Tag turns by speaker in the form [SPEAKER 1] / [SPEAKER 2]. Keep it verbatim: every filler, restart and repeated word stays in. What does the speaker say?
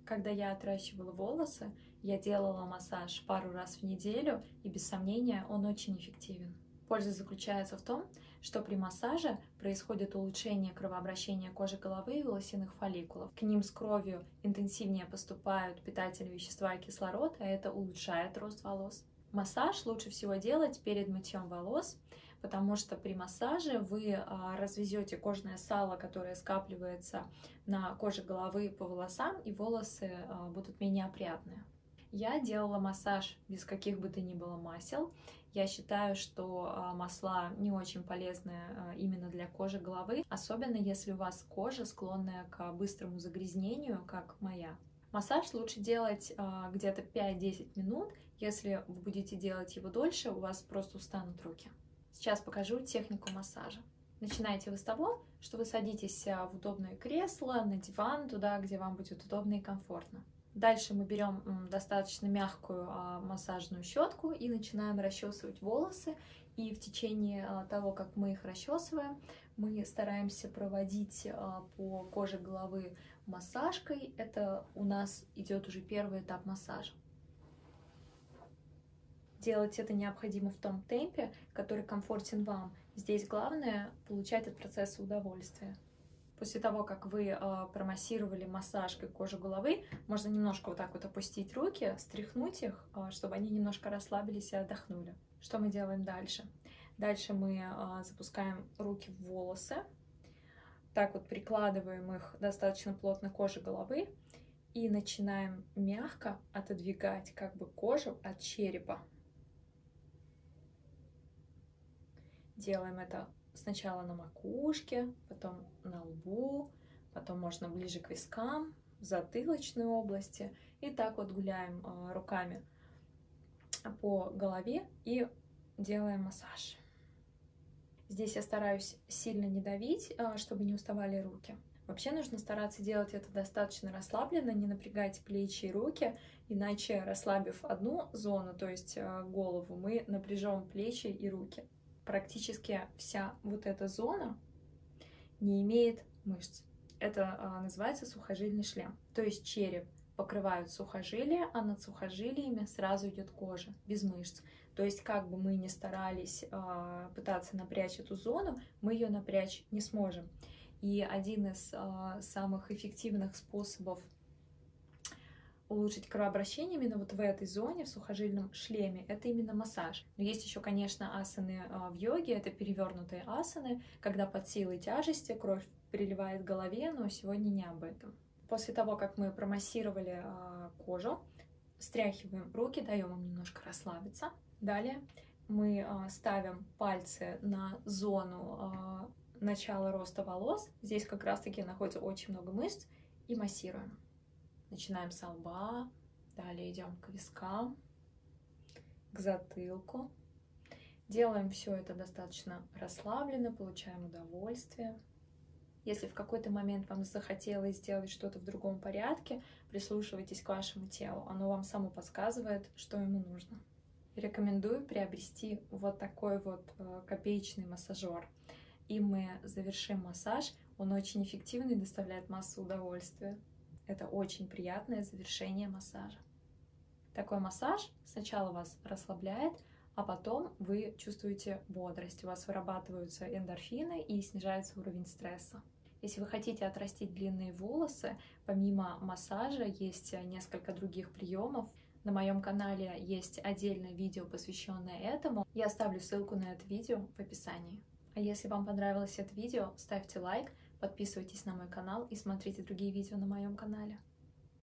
[SPEAKER 1] Когда я отращивала волосы, я делала массаж пару раз в неделю, и без сомнения он очень эффективен. Польза заключается в том, что при массаже происходит улучшение кровообращения кожи головы и волосяных фолликулов. К ним с кровью интенсивнее поступают питательные вещества и кислород, а это улучшает рост волос. Массаж лучше всего делать перед мытьем волос, потому что при массаже вы развезете кожное сало, которое скапливается на коже головы по волосам, и волосы будут менее опрятные. Я делала массаж без каких бы то ни было масел. Я считаю, что масла не очень полезны именно для кожи головы, особенно если у вас кожа склонная к быстрому загрязнению, как моя. Массаж лучше делать где-то пять-десять минут. Если вы будете делать его дольше, у вас просто устанут руки. Сейчас покажу технику массажа. Начинаете вы с того, что вы садитесь в удобное кресло, на диван, туда, где вам будет удобно и комфортно. Дальше мы берем достаточно мягкую массажную щетку и начинаем расчесывать волосы. И в течение того, как мы их расчесываем, мы стараемся проводить по коже головы массажкой. Это у нас идет уже первый этап массажа. Делать это необходимо в том темпе, который комфортен вам. Здесь главное получать от процесса удовольствие. После того, как вы э, промассировали массажкой кожу головы, можно немножко вот так вот опустить руки, стряхнуть их, э, чтобы они немножко расслабились и отдохнули. Что мы делаем дальше? Дальше мы э, запускаем руки в волосы, так вот прикладываем их достаточно плотно к коже головы и начинаем мягко отодвигать как бы кожу от черепа. Делаем это сначала на макушке, потом на лбу, потом можно ближе к вискам, в затылочной области. И так вот гуляем э, руками по голове и делаем массаж. Здесь я стараюсь сильно не давить, э, чтобы не уставали руки. Вообще нужно стараться делать это достаточно расслабленно, не напрягать плечи и руки, иначе, расслабив одну зону, то есть э, голову, мы напряжем плечи и руки. Практически вся вот эта зона не имеет мышц. Это а, называется сухожильный шлем. То есть череп покрывают сухожилия, а над сухожилиями сразу идет кожа, без мышц. То есть как бы мы ни старались а, пытаться напрячь эту зону, мы ее напрячь не сможем. И один из а, самых эффективных способов улучшить кровообращение именно вот в этой зоне, в сухожильном шлеме, это именно массаж. Но есть еще, конечно, асаны в йоге, это перевернутые асаны, когда под силой тяжести кровь приливает к голове, но сегодня не об этом. После того, как мы промассировали кожу, стряхиваем руки, даем им немножко расслабиться. Далее мы ставим пальцы на зону начала роста волос. Здесь как раз-таки находится очень много мышц, и массируем. Начинаем с лба, далее идем к вискам, к затылку. Делаем все это достаточно расслабленно, получаем удовольствие. Если в какой-то момент вам захотелось сделать что-то в другом порядке, прислушивайтесь к вашему телу. Оно вам само подсказывает, что ему нужно. Рекомендую приобрести вот такой вот копеечный массажер. И мы завершим массаж. Он очень эффективный, доставляет массу удовольствия. Это очень приятное завершение массажа. Такой массаж сначала вас расслабляет, а потом вы чувствуете бодрость. У вас вырабатываются эндорфины и снижается уровень стресса. Если вы хотите отрастить длинные волосы, помимо массажа есть несколько других приемов. На моем канале есть отдельное видео, посвященное этому. Я оставлю ссылку на это видео в описании. А если вам понравилось это видео, ставьте лайк, подписывайтесь на мой канал и смотрите другие видео на моем канале.